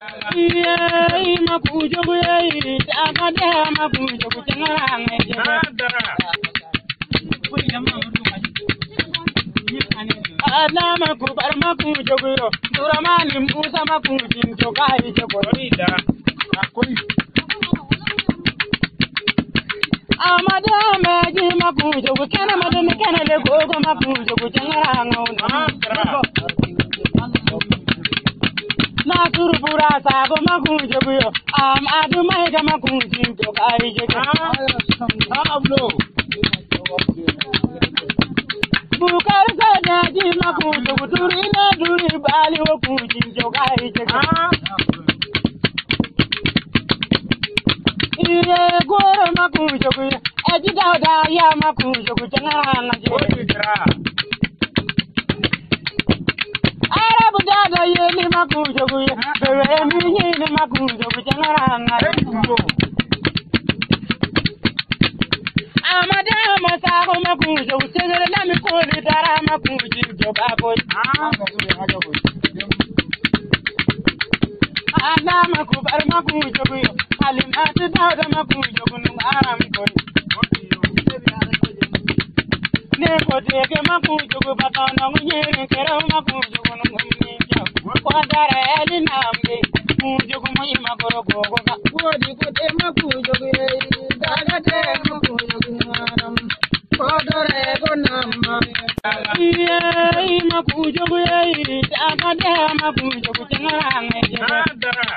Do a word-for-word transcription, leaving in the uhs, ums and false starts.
Ye makujo ye agade makujo kuchengaranga je. Ada makubar makujo yo duramani musa makujin to kai je borida. Amada meji makujo kena madame kena le gogo makujo kuchengaranga. Na turubura sago makunje buyo am adu maiga makunje to kai je ablo bukar sa daji makunje duri na duri bali wo kunje to kai je ire goro makunje buyo eji dawda ya makunje ku jangara na je Dada ye ni makujo kuye, bebe mi ye ni makujo kuchangaranga. Amada masago makujo kuchengere na mikoli dara makujo jobabo. Ana makubar makujo kuye, alimati dada makujo kunungara mikoli. Neko teke makujo kubatana mwenye kera makujo kunungara. Kwadara eli nambe kujo kumui makoro gogo ka kodi kote makujo ge daga te makujo gunam kodore go namma ye makujo ge daga te makujo kuchengaranga je